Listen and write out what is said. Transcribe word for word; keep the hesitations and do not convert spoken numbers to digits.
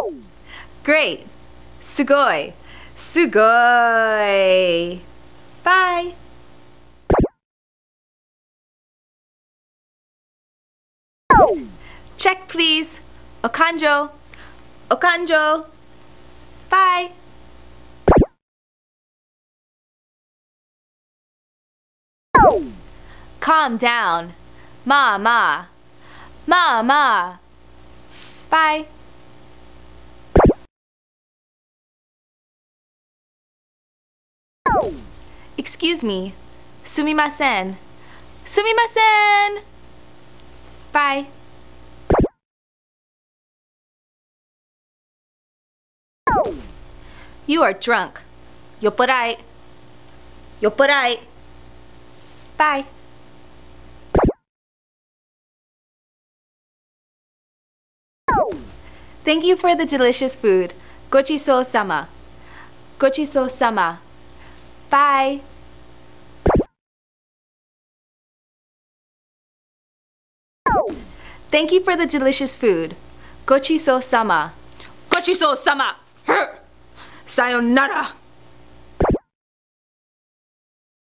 Great. Sugoi. Sugoi. Bye. Check, please. Okanjo. Okanjo. Bye. Calm down. Ma, ma. Ma, ma. Bye. Excuse me. Sumimasen. Sumimasen. Bye. You are drunk. Yopporai. Yopporai. Bye. Thank you for the delicious food. Gochiso-sama. Gochiso-sama. Bye. Thank you for the delicious food. Gochiso-sama. Gochiso-sama. Sayonara.